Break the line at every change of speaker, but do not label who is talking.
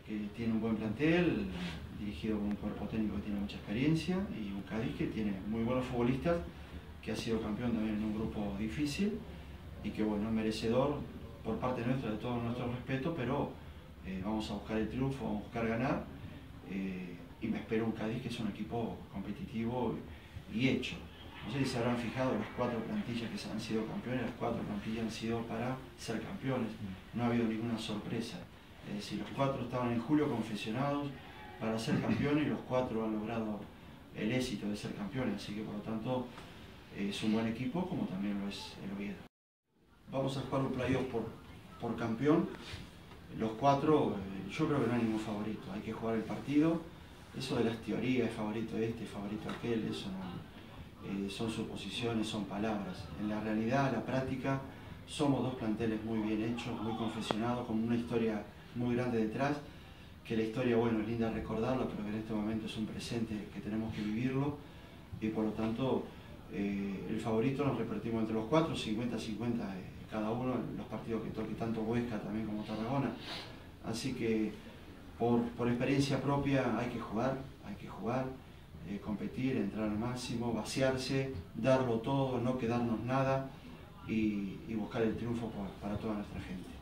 que tiene un buen plantel, dirigido por un cuerpo técnico que tiene mucha experiencia, y un Cádiz que tiene muy buenos futbolistas, que ha sido campeón también en un grupo difícil y que bueno, es merecedor por parte nuestra de todo nuestro respeto, pero vamos a buscar el triunfo, vamos a buscar ganar, y me espero un Cádiz que es un equipo competitivo y hecho. No sé si se habrán fijado, las 4 plantillas que han sido campeones, las 4 plantillas han sido para ser campeones, no ha habido ninguna sorpresa. Es decir, los 4 estaban en julio confeccionados para ser campeones y los 4 han logrado el éxito de ser campeones, así que por lo tanto es un buen equipo, como también lo es el Oviedo. Vamos a jugar un playoff por campeón. Los 4, yo creo que no hay ningún favorito, hay que jugar el partido. Eso de las teorías, favorito este, favorito aquel, eso no, son suposiciones, son palabras. En la realidad, la práctica, somos 2 planteles muy bien hechos, muy confeccionados, con una historia muy grande detrás, que la historia, bueno, es linda recordarla, pero que en este momento es un presente que tenemos que vivirlo, y por lo tanto el favorito nos repartimos entre los 4, 50-50 cada uno en los partidos que toque, tanto Huesca también como Tarragona. Así que por experiencia propia hay que jugar, competir, entrar al máximo, vaciarse, darlo todo, no quedarnos nada y buscar el triunfo para toda nuestra gente.